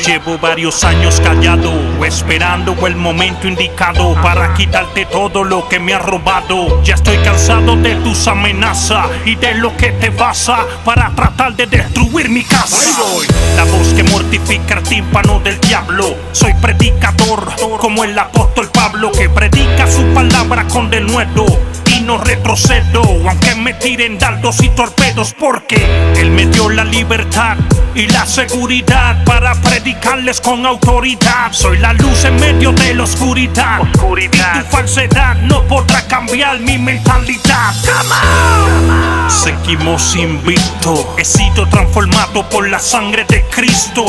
Llevo varios años callado, esperando el momento indicado para quitarte todo lo que me has robado. Ya estoy cansado de tus amenazas y de lo que te basa para tratar de destruir mi casa. La voz que mortifica el tímpano del diablo. Soy predicador como el apóstol Pablo, que predica su palabra con denuedo y no retrocedo, aunque me tiren dardos y torpedos, porque Él me dio la libertad y la seguridad para predicarles con autoridad. Soy la luz en medio de la oscuridad. Y tu falsedad no podrá cambiar mi mentalidad. Seguimos invictos. He sido transformado por la sangre de Cristo.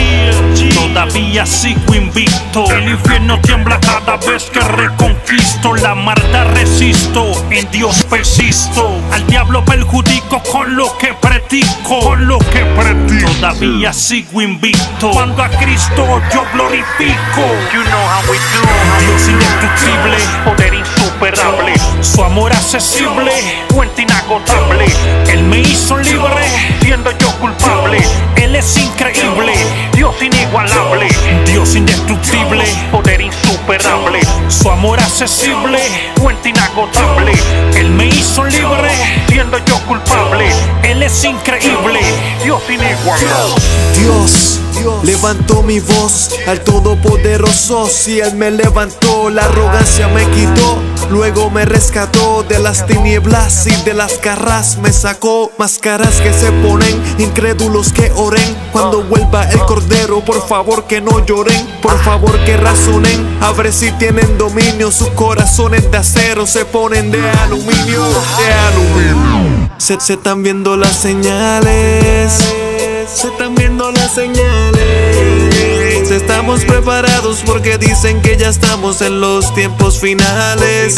Todavía sigo invicto. El infierno tiembla cada vez que reconquisto. La maldad resisto, en Dios persisto. Al diablo perjudico con lo que predico. Todavía sigo invicto. Cuando a Cristo yo glorifico. You know how we do. Dios indestructible, Poder insuperable, su amor accesible, fuente inagotable. Él me hizo libre, Siendo yo culpable, Él es increíble. Dios inigualable, Dios indestructible, poder insuperable, su amor accesible, fuente inagotable. Él me hizo libre, Siendo yo culpable, Él es increíble. Dios inigualable. Dios levantó mi voz al Todopoderoso. Si Él me levantó, la arrogancia me quitó. Luego me rescató de las tinieblas y de las garras me sacó. Máscaras que se ponen, incrédulos que oren. Cuando vuelva el Cordero, por favor que no lloren. Por favor que razonen, a ver si tienen dominio. Sus corazones de acero se ponen de aluminio. Se están viendo las señales. Se están viendo las señales. Estamos preparados porque dicen que ya estamos en los tiempos finales.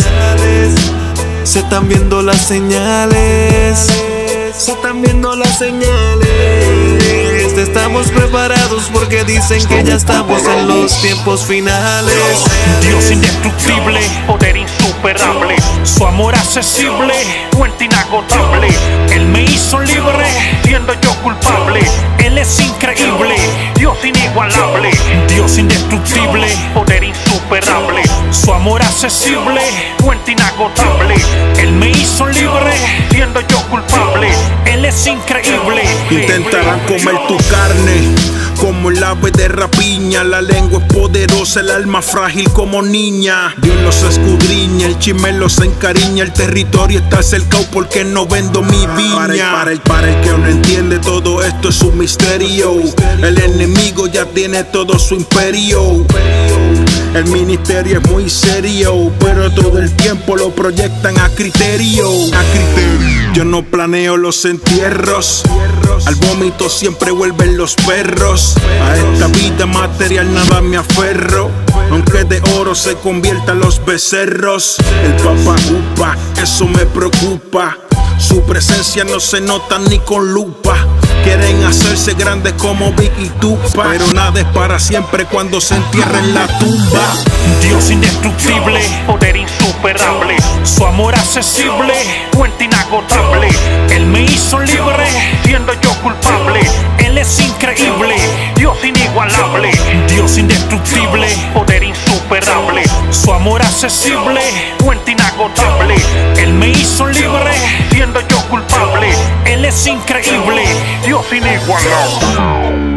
Se están viendo las señales. Se están viendo las señales. Estamos preparados porque dicen que ya estamos en los tiempos finales. Dios indestructible, Poder insuperable, su amor accesible, fuente inagotable. Él me hizo libre, Siendo yo culpable, Él es increíble. Dios inigualable, Dios indestructible, poder insuperable, su amor accesible, fuente inagotable. Él me hizo libre, Siendo yo culpable, Él es increíble. Intentarán comer tu carne como el ave de rapiña. La lengua es poderosa, el alma frágil como niña. Dios los escudriña, el chisme los encariña. El territorio está cercado porque no vendo mi viña. Para el que no entiende, todo esto es un misterio. El enemigo ya tiene todo su imperio. El ministerio es muy serio, pero todo el tiempo lo proyectan a criterio. Yo no planeo los entierros, al vómito siempre vuelven los perros. A esta vida material nada me aferro, aunque de oro se conviertan los becerros. El papá upa, eso me preocupa. Su presencia no se nota ni con lupa. Quieren hacerse grandes como Big y Tupac, pero nada es para siempre cuando se entierra en la tumba. Dios indestructible, poder insuperable, su amor accesible, fuente inagotable. Él me hizo libre, Siendo yo culpable, Él es increíble. Dios inigualable, Dios indestructible, poder insuperable, su amor accesible, fuente inagotable. Él me hizo libre, Siendo yo culpable, Él es increíble. Dios inigualable.